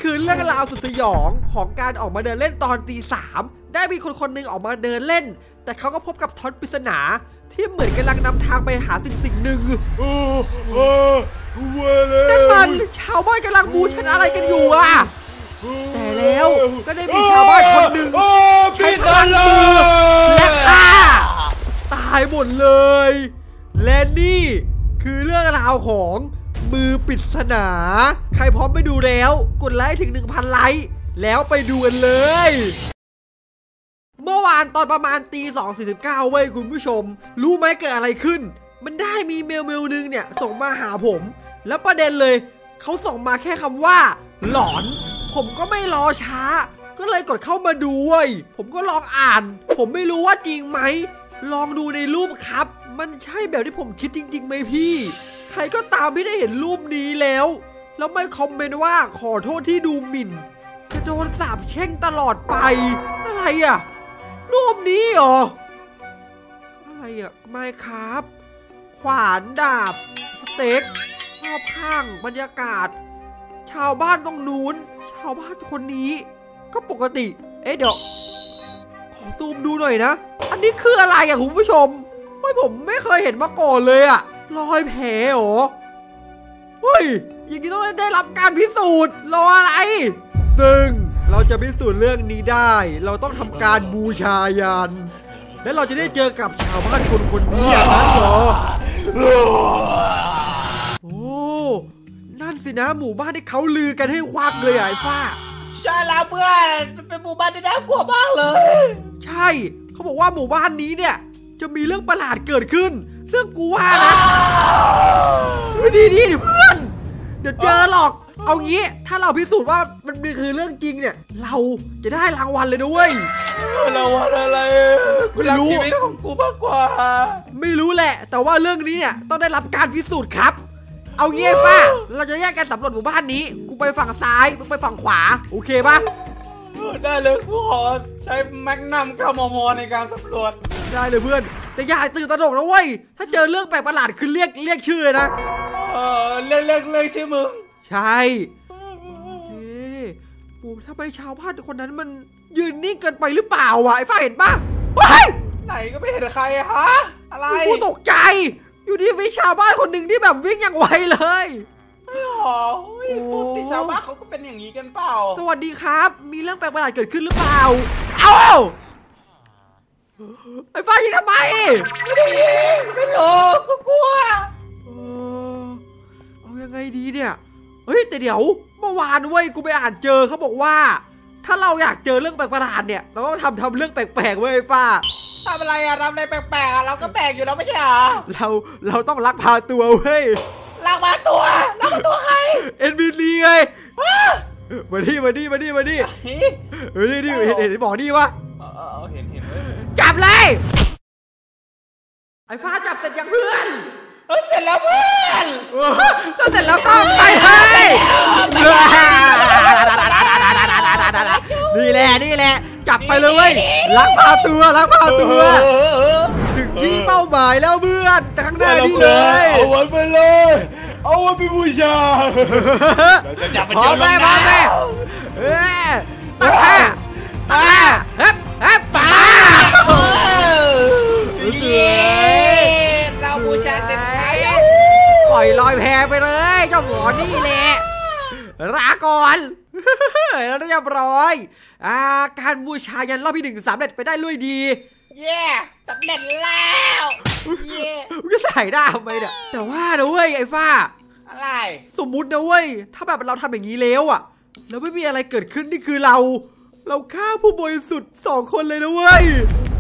คือเรื่องราวสุดสยองของการออกมาเดินเล่นตอนตี 3ได้มีคนหนึ่งออกมาเดินเล่นแต่เขาก็พบกับท็อตปริศนาที่เหมือนกำลังนำทางไปหาสิ่งหนึ่งนั่นมันชาวบ้านกำลังบูชาอะไรกันอยู่อ่ะแต่แล้วก็ได้มีชาวบ้านคนหนึ่งใช้พลังมือและฆ่าตายหมดเลยและนี่คือเรื่องราวของมือปริศนาใครพร้อมไปดูแล้วกดไลค์ถึง 1,000 ไลค์แล้วไปดูกันเลยเมื่อวานตอนประมาณตี 2:49เว้ยคุณผู้ชมรู้ไหมเกิดอะไรขึ้นมันได้มีเมลนึงเนี่ยส่งมาหาผมแล้วประเด็นเลยเขาส่งมาแค่คำว่าหลอนผมก็ไม่รอช้าก็เลยกดเข้ามาดูเว้ยผมก็ลองอ่านผมไม่รู้ว่าจริงไหมลองดูในรูปครับมันใช่แบบที่ผมคิดจริงๆไหมพี่ใครก็ตามที่ได้เห็นรูปนี้แล้วไม่คอมเมนต์ว่าขอโทษที่ดูหมิ่นจะโดนสาปแช่งตลอดไปอะไรอ่ะรูปนี้เหรออะไรอ่ะไม่ครับขวานดาบสเต็กรอบข้างบรรยากาศชาวบ้านตรงนู้นชาวบ้านคนนี้ก็ปกติเดี๋ยวขอซูมดูหน่อยนะอันนี้คืออะไรอ่ะคุณผู้ชมผมไม่เคยเห็นมาก่อนเลยอ่ะรอยแผลเหรอเฮ้ยอย่างนี้ต้องได้รับการพิสูจน์รออะไรซึ่งเราจะพิสูจน์เรื่องนี้ได้เราต้องทำการบูชายันและเราจะได้เจอกับชาวบ้านคนนี้นั้นเหรอโอ้นั่นสินะหมู่บ้านที่เขาลือกันให้ควักเลยไอ้ฟ้าใช่แล้วเพื่อนเป็นหมู่บ้านที่น่ากลัวมากเลยใช่เขาบอกว่าหมู่บ้านนี้เนี่ยจะมีเรื่องประหลาดเกิดขึ้นซึ่งกูว่านะดีเพื่อนเดี๋ยวเจอหรอกเอางี้ถ้าเราพิสูจน์ว่ามันคือเรื่องจริงเนี่ยเราจะได้รางวัลเลยด้วยรางวัลอะไรไม่รู้ชีวิตของกูมากกว่าไม่รู้แหละแต่ว่าเรื่องนี้เนี่ยต้องได้รับการพิสูจน์ครับเอางี้ฟ้าเราจะแยกกันสำรวจหมู่บ้านนี้กูไปฝั่งซ้ายมึงไปฝั่งขวาโอเคปะได้เลยกูขอใช้แมกนัม9 มม.ในการสำรวจได้เลยเพื่อนแต่อย่าตื่นตระหนกนะเว้ยถ้าเจอเรื่องแปลกประหลาดคือเรียกชื่อนะเรียกชื่อมึงใช่โอเคโอ้ทำไมชาวบ้านคนนั้นมันยืนนิ่งเกินไปหรือเปล่าวะไอ้ฝ้ายเห็นปะไหนก็ไม่เห็นใครฮะอะไรกูตกใจอยู่ดีมีชาวบ้านคนหนึ่งที่แบบวิ่งอย่างไวเลยปกติชาวบ้านเขาก็เป็นอย่างนี้กันเปล่าสวัสดีครับมีเรื่องแปลกประหลาดเกิดขึ้นหรือเปล่าเอ้าไอ้ฟ้ายิงทำไมไม่รู้กูกลัวเอายังไงดีเนี่ยเฮ้ยแต่เดี๋ยวเมื่อวานเว้ยกูไปอ่านเจอเขาบอกว่าถ้าเราอยากเจอเรื่องแปลกประหลาดเนี่ยเราต้องทำเรื่องแปลกๆเว้ยไอ้ฟ้าทำอะไรอะทำอะไรแปลกๆเราก็แปลกอยู่แล้วไม่ใช่หรอเราต้องลักพาตัวเว้ยลักพาตัวใคร NPC ไงมาดิเห็นบอกนี่วะเห็นจับเลยไอ้ฟ้าจับเสร็จยังเพื่อนเสร็จแล้วเพื่อนก็เสร็จแล้วก็ไปเลยนี่แหละจับไปเลยเว้ยลักพาตัวถึงที่เป้าหมายแล้วเพื่อนข้างหน้านี่เลยเอาไว้ไปเลยเอาไว้ไปบูชาจะจับมันเจอลงน้ำตาเฮ้ยป้าเราบูชาเสร็จแล้วปล่อยลอยแพไปเลยเจ้าหมอนี่แหละลาก่อนแล้วเรียบร้อยการบูชายันรอบที่1สำเร็จไปได้ด้วยดีสำเร็จแล้วก็ใส่ได้ทำไมเนี่ยแต่ว่านะเว้ยไอ้ฟ้าอะไรสมมุตินะเว้ยถ้าแบบเราทำอย่างนี้แล้วอ่ะแล้วไม่มีอะไรเกิดขึ้นนี่คือเราฆ่าผู้บริสุทธิ์2 คนเลยนะเว้ย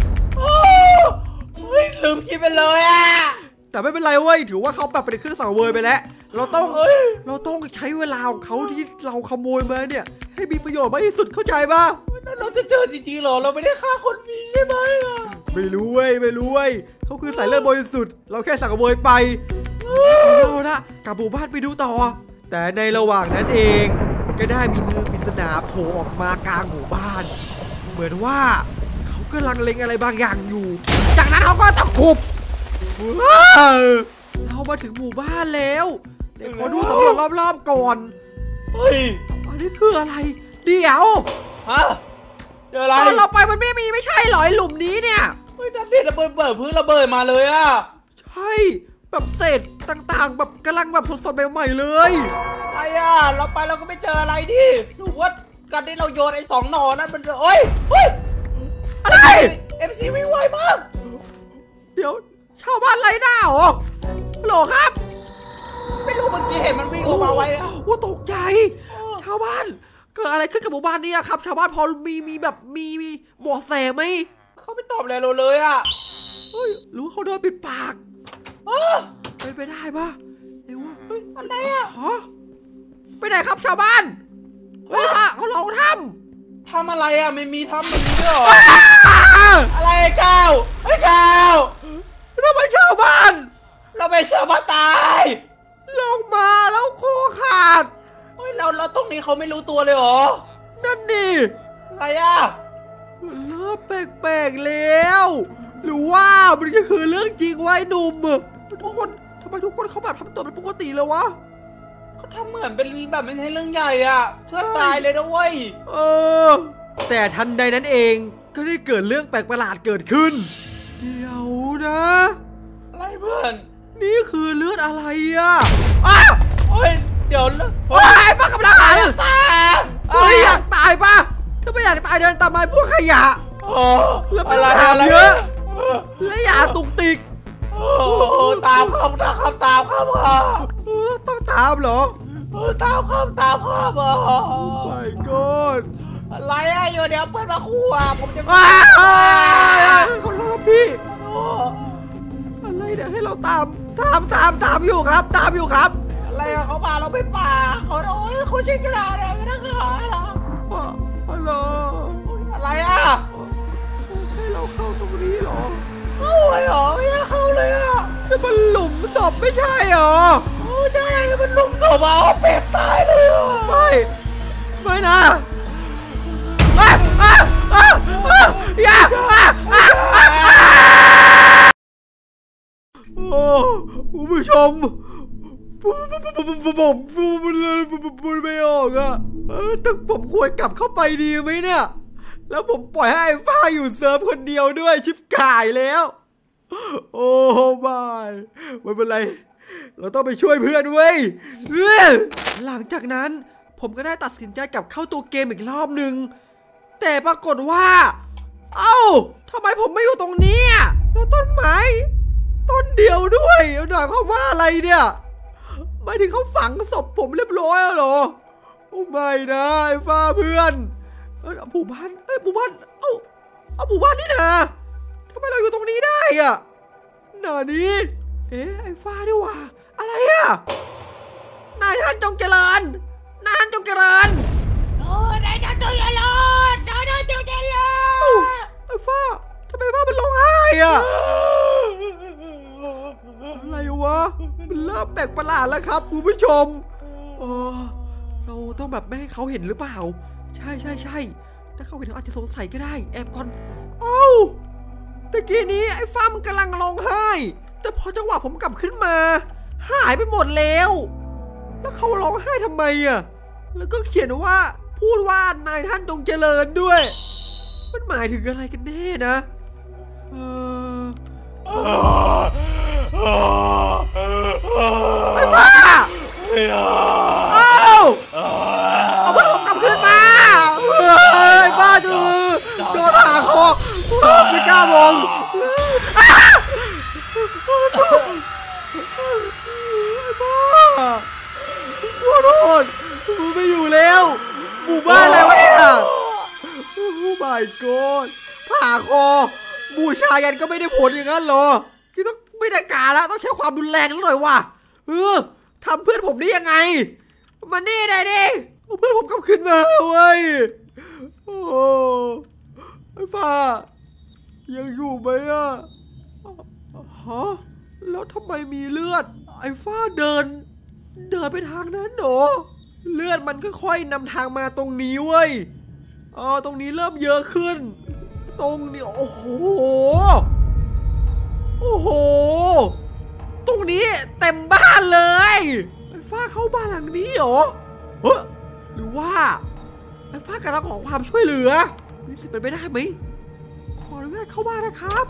ลืมคิดไปเลยอ่ะแต่ไม่เป็นไรเว้ยถือว่าเขาแบบเป็นเครื่องสังเวยไปแล้วเราต้องใช้เวลาของเขาที่เราขโมยมาเนี่ยให้มีประโยชน์มากที่สุดเข้าใจป่ะเราจะเจอจริงๆหรอเราไม่ได้ฆ่าคนมีใช่ไหมไม่รู้เว้ยเขาคือสายเลือดบริสุทธิ์เราแค่สังเวยไปเอาละกลับหมู่บ้านไปดูต่อแต่ในระหว่างนั้นเองก็ได้มีมือปริศนาโผล่ออกมากลางหมู่บ้านเหมือนว่าเขากำลังเล็งอะไรบางอย่างอยู่จากนั้นเขาก็ตะคุบเรามาถึงหมู่บ้านแล้วเดี๋ยวขอดูสำรวจรอบๆก่อนนี่คืออะไรเดี๋ยวฮะเจออะไรตอนเราไปมันไม่ใช่หรอหลุมนี้เนี่ยเฮ้ยนั่นดิระเบิดพื้นระเบิดมาเลยอะใช่แบบเศษต่างๆแบบกำลังแบบสดๆใหม่ๆเลยไอ้อะเราไปเราก็ไม่เจออะไรดิหรือว่าการที่เราโยนไอ้2 หน่อนั้นมันจะเฮ้ยอะไร MC วิ่งไวมากเดี๋ยวชาวบ้านไรหน้าเหรอฮัลโหลครับไม่รู้เมื่อกี้เห็นมันวิ่งออกมาไวอะว่าตกใจชาวบ้านเกิดอะไรขึ้นกับหมู่บ้านนี้ครับชาวบ้านพอมีแบบมีเบาะแสไหมเขาไม่ตอบอะไรเราเลยอะเฮ้ยหรือว่าเขาโดนปิดปากไปได้ปะเดี๋ยวว่าอะไรอะฮะไปไหนครับชาวบ้านเฮ้ยเขาลองทำอะไรอะไม่มีทำมันมีด้วยเหรอำอะไรก้าวไอ้ก้าวทำไมชาวบ้านเราไปเจอมาตายลงมาแล้วโคขาดเฮ้ยเราตรงนี้เขาไม่รู้ตัวเลยเหรอนั่นดิอะไรอะเริ่มแปลกๆแล้วหรือว่ามันก็คือเรื่องจริงไว้หนุ่มทุกคนทำไมทุกคนเขาแบบทำตัวเป็นปกติเลยวะเขาทำเหมือนเป็นแบบไม่ใช่เรื่องใหญ่อะเชื่อตายเลยนะเว้ยแต่ทันใดนั้นเองก็ได้เกิดเรื่องแปลกประหลาดเกิดขึ้นเดี๋ยวนะอะไรเพื่อนนี่คือเลือดอะไรอะอ้าวเฮ้ยเดี๋ยวโอ้ยฟ้ากำลังหันตายเฮ้ยอยากตายปะถ้าไม่อยากตายเดินตามมาพวกขยะแล้วไม่ต้องถามเยอะและอย่าตุกติกตามครับต้องตามเหรอตามครับ my god อะไรอะอยู่เดี๋ยวเพื่อนมาคู่อะผมจะขอโทษพี่อะไรเดี๋ยวให้เราตามอยู่ครับอะไรอะเขามาเราไปป่าเขาโอ้ยเขาชิงกันเราเลยไม่ต้องหาหรอฮัลโหลอะไรอะให้เราเข้าตรงนี้เหรอเข้าเลยเหรอไม่เข้าเลยอะนี่มันหลุมศพไม่ใช่เหรอโอ้ใช่มันหลุมศพเอาเป็ดตายเลยอ่ะไม่นะอย่าโอ้คุณผู้ชมผมพูดไม่ออกอะแต่ผมควรกลับเข้าไปดีไหมเนี่ยแล้วผมปล่อยให้ไอ้ฟ้าอยู่เซิร์ฟคนเดียวด้วยชิบก่ายแล้วโอ้ไม่เป็นไรเราต้องไปช่วยเพื่อนเว้ยหลังจากนั้นผมก็ได้ตัดสินใจกลับเข้าตัวเกมอีกรอบหนึ่งแต่ปรากฏว่าเอ้าทำไมผมไม่อยู่ตรงนี้แล้วต้นไม้ต้นเดียวด้วยหน่อยเขาว่าอะไรเนี่ยไม่ถึงเขาฝังศพผมเรียบร้อยแล้วเหรอโอ้ไม่นะไอ้ฟ้าเพื่อนหมู่บ้านหมู่บ้านเอาหมู่บ้านนี่นะทำไมเราอยู่ตรงนี้ได้อะหน้านี้ไอ้ฟ้าด้วยว่ะอะไรอะนายท่านจงเจริญโอ้นายท่านจงเจริญไอ้ฟ้าทำไมฟ้ามันร้องไห้อะอะไรวะมันเริ่มแปลกประหลาดแล้วครับคุณผู้ชมเราต้องแบบไม่ให้เขาเห็นหรือเปล่าใช่ถ้าเขาเห็นเขาอาจจะสงสัยก็ได้แอบก่อนตะกี้นี้ไอ้ฟ้ามันกำลังร้องไห้แต่พอจังหวะผมกลับขึ้นมาหายไปหมดแล้วเขาร้องไห้ทำไมอะแล้วก็เขียนว่าพูดว่านายท่านจงเจริญด้วยมันหมายถึงอะไรกันแน่นะไอ้บ้าเอาเพื่อนผมกลับขึ้นมาไอ้บ้าดูโดนหาคอไม่กล้ามองขอโทษกูไม่อยู่แล้วหมู่บ้านอะไรวะเนี่ยโอ้ my god ผ่าคอบูชายันก็ไม่ได้ผลอย่างนั้นหรอคือต้องไม่ได้การแล้วต้องใช้ความรุนแรงหน่อยว่ะทำเพื่อนผมได้ยังไงมานี่ได้ดิเพื่อนผมกลับขึ้นมาเว้ยโอ้ไอ้ฟ้ายังอยู่ไหมอะฮะแล้วทำไมมีเลือดไอ้ฟ้าเดินไปทางนั้นหรอเลือดมันค่อยๆนำทางมาตรงนี้เว้ยตรงนี้เริ่มเยอะขึ้นตรงนี้โอ้โหตรงนี้เต็มบ้านเลยไอ้ฟ้าเข้าบ้านหลังนี้เหรอหรือว่าไอ้ฟ้ากำลังขอความช่วยเหลือมีสิทธิ์เป็นไปได้ไหมขออนุญาตเข้าบ้านนะครับ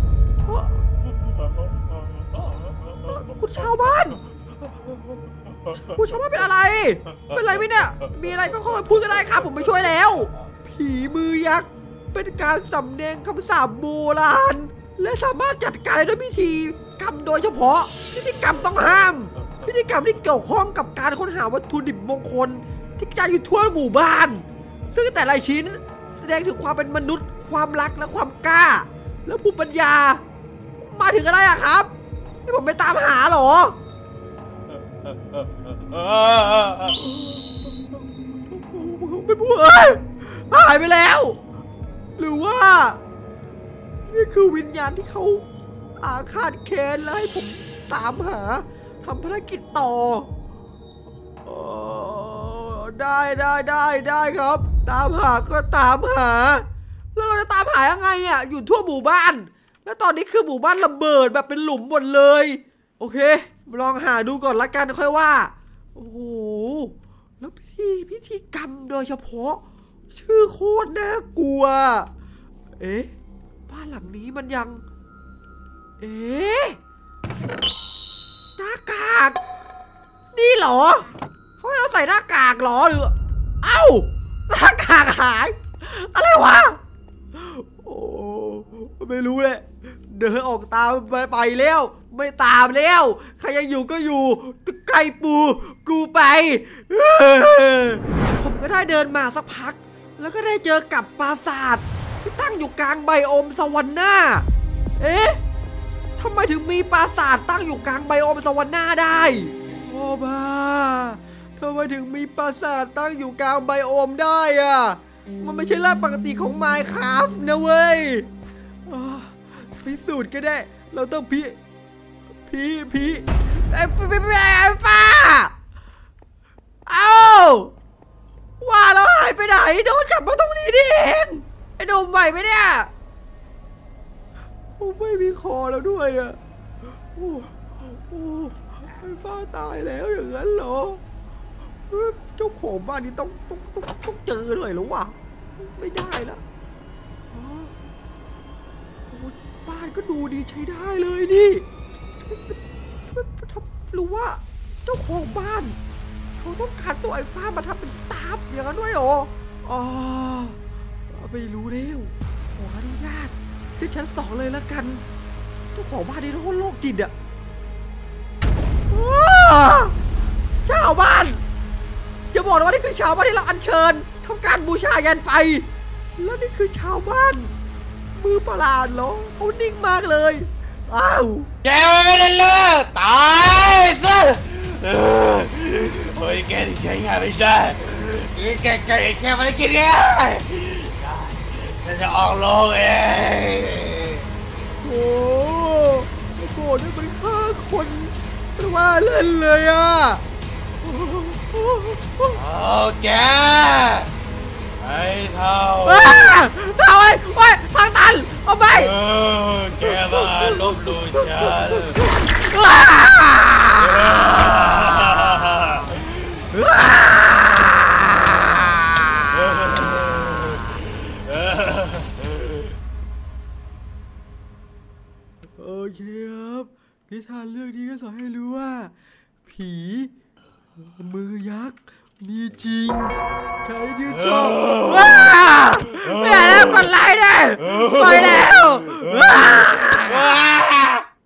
คุณชาวบ้านเป็นอะไรเป็นไรไหมเนี่ยมีอะไรก็ค่อยพูดก็ได้ครับผมไปช่วยแล้วผีมือยักษ์เป็นการสำแดงคำสาปโบราณและสามารถจัดการได้ด้วยพิธีกรรมโดยเฉพาะพิธีกรรมต้องห้ามพิธีกรรมที่เกี่ยวข้องกับการค้นหาวัตถุดิบมงคลที่กระจายอยู่ทั่วหมู่บ้านซึ่งแต่ละชิ้นแสดงถึงความเป็นมนุษย์ความรักและความกล้าและภูมิปัญญามาถึงอะไรอะครับให้ผมไปตามหาเหรอไม่พูดหายไปแล้วหรือว่านี่คือวิญญาณที่เขาอาฆาตแค้นแล้วให้ผมตามหาทำภารกิจต่อได้ครับตามหาก็ตามหาแล้วเราจะตามหายังไงอ่ะอยู่ทั่วหมู่บ้านแล้วตอนนี้คือหมู่บ้านระเบิดแบบเป็นหลุมหมดเลยโอเคลองหาดูก่อนละกันค่อยว่าโอ้โหแล้วพิธีกรรมโดยเฉพาะชื่อโคตรน่ากลัวเอ๊ะบ้านหลังนี้มันยังเอ๊ะหน้ากากนี่เหรอเขาให้เราใส่หน้ากากเหรอหรือเอ้าหน้ากากหายอะไรวะโอ้ไม่รู้เลยเดินออกตามไปแล้วไม่ตามแล้วใครยังอยู่ก็อยู่ไก่ปูกูไปผมก็ได้เดินมาสักพักแล้วก็ได้เจอกับปราสาทที่ตั้งอยู่กลางไบโอมสวรรค์หน้าเอ๊ะทำไมถึงมีปราสาทตั้งอยู่กลางไบโอมสวรรค์หน้าได้โอ้บ้าทำไมถึงมีปราสาทตั้งอยู่กลางไบโอมได้อะมันไม่ใช่เรื่องปกติของ Minecraft นะเว้ยพิสูจน์ก็ได้เราต้องไอ้ฟ้าเอ้าว่าเราหายไปไหนโดนจับมาตรงนี้นี่เองไอ้หนุ่มไหวไหมเนี่ยผมไม่มีคอแล้วด้วยอ่ะโอ้ไอ้ฟ้าตายแล้วอย่างนั้นเหรอเจ้าของบ้านนี้ต้องเจอหน่อยหรอวะไม่ได้แล้วบ้านก็ดูดีใช้ได้เลยดิหรือว่าเจ้าของบ้านเขาต้องการตัวไอ้ฟ้ามาทำเป็นสตาฟอย่างนั้นด้วยหรอไม่รู้แล้วขออนุญาตที่ชั้น2เลยละกันเจ้าของบ้านนี่ต้องโรคจิตอ่ะชาวบ้านอย่าบอกว่านี่คือชาวบ้านที่เราอัญเชิญทำการบูชายันไปแล้วนี่คือชาวบ้านมือประหลาดเหรอเขานิ่งมากเลยอ้าวแกไม่ได้เลิกตายซะโอ้ยแกที่ใช้งานไม่ได้แกไม่ได้กินไงฉันจะออกโลกเองโอ้โหนี่มันฆ่าคนไม่ว่าเล่นเลยอ่ะโอ้แกไอ้เท่าไอ้ทางตันเอาไปแกมาลบหลู่ฉันโอเคครับนิทานเรื่องนี้ก็สอนให้รู้ว่าผีมือยักษ์มีจริงใครที่ชอบไม่อยากแล้วกดไลค์เลยไปแล้ว